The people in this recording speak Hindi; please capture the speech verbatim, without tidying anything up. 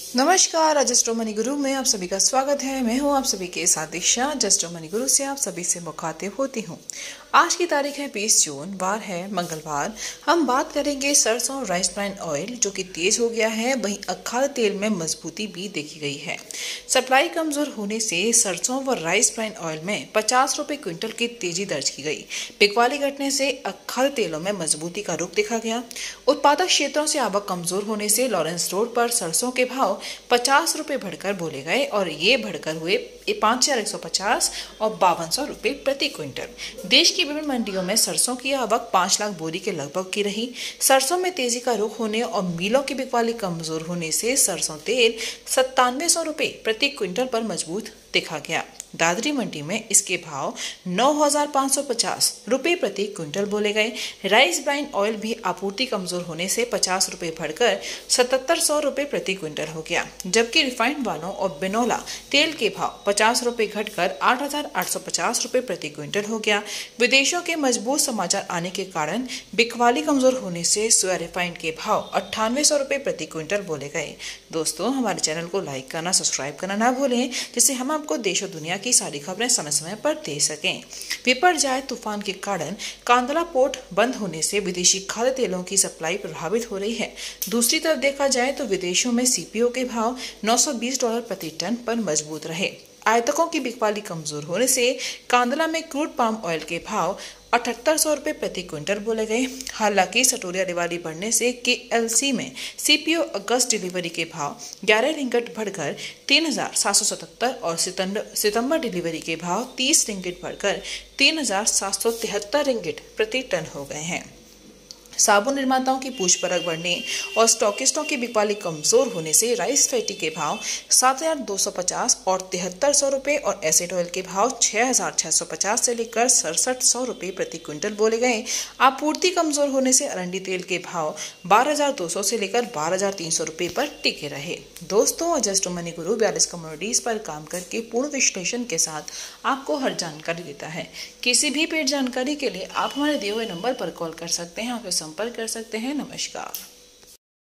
नमस्कार, रजिस्ट्रो मनी गुरु में आप सभी का स्वागत है। मैं हूं आप सभी के साथ दीक्षा। रजिस्ट्रो मनी गुरु से आप सभी से मुखातिब होती हूं। आज की तारीख है बीस जून, वार है मंगलवार। हम बात करेंगे सरसों और राइस ब्राइन ऑयल जो कि तेज हो गया है, वहीं अखाद्य तेल में मजबूती भी देखी गई है। सप्लाई कमजोर होने से सरसों व राइस ब्राइन ऑयल में पचास रुपए क्विंटल की तेजी दर्ज की गई। बिकवाली घटने से अखाद्य तेलों में मजबूती का रुख देखा गया। उत्पादक क्षेत्रों से आवक कमजोर होने से लॉरेंस रोड पर सरसों के भाव पचास रुपए बढ़कर बोले गए और ये बढ़कर हुए पाँच हजार एक सौ पचास और बावन सौ रुपए प्रति क्विंटल। देश की विभिन्न मंडियों में सरसों की आवक पाँच लाख बोरी के लगभग की रही। सरसों में तेजी का रुख होने और मिलों की बिकवाली कमजोर होने से सरसों तेल सत्तानवे सौ रुपए प्रति क्विंटल पर मजबूत देखा गया। दादरी मंडी में इसके भाव नौ हजार पाँच सौ पचास रुपए प्रति क्विंटल बोले गए। राइस ब्राइन ऑयल भी आपूर्ति कमजोर होने से पचास रुपए बढ़कर सतहत्तर सौ रुपए प्रति क्विंटल हो गया, जबकि रिफाइंड वालों और बिनोला तेल के भाव पचास रुपए घटकर आठ हजार आठ सौ पचास रुपए प्रति क्विंटल हो गया। विदेशों के मजबूत समाचार आने के कारण बिकवाली कमजोर होने से सोया रिफाइंड के भाव अट्ठानवे सौ रुपए प्रति क्विंटल बोले गए। दोस्तों, हमारे चैनल को लाइक करना, सब्सक्राइब करना ना भूलें, जिससे हम आपको देश और दुनिया की सारी खबरें समय समय पर दे सकें। बिपरजॉय तूफान के कारण कांदला पोर्ट बंद होने से विदेशी खाद्य तेलों की सप्लाई प्रभावित हो रही है। दूसरी तरफ देखा जाए तो विदेशों में सीपीओ के भाव नौ सौ बीस डॉलर प्रति टन पर मजबूत रहे। आयातकों की बिकवाली कमजोर होने से कांदला में क्रूड पाम ऑयल के भाव अठहत्तर सौ रुपए प्रति क्विंटल बोले गए। हालांकि सटोरिया दिवाली बढ़ने से केएलसी में सीपीओ अगस्त डिलीवरी के भाव ग्यारह रिंगट बढ़कर तीन हजार सात सौ सतहत्तर और सितंबर डिलीवरी के भाव तीस रिंगट बढ़कर तीन हजार सात सौ तिहत्तर रिंगट प्रति टन हो गए हैं। साबुन निर्माताओं की पूछ परख बढ़ने और स्टॉकिस्टों की बिकवाली कमजोर होने से राइस फैटी के भाव सात हजार दो सौ पचास और तिहत्तर सौ रुपए और एसिड ऑयल के भाव छह हजार छह सौ पचास से लेकर सड़सठ सौ रुपए प्रति क्विंटल बोले गए। आपूर्ति कमजोर होने से अरंडी तेल के भाव बारह हजार दो सौ से लेकर बारह हजार तीन सौ रुपए पर टिके रहे। दोस्तों, रजिस्ट्रो मनी गुरु बयालीस कमोडिटीज पर काम करके पूर्ण विश्लेषण के साथ आपको हर जानकारी देता है। किसी भी पेड जानकारी के लिए आप हमारे दिए हुए नंबर पर कॉल कर सकते हैं, आप संपर्क कर सकते हैं। नमस्कार।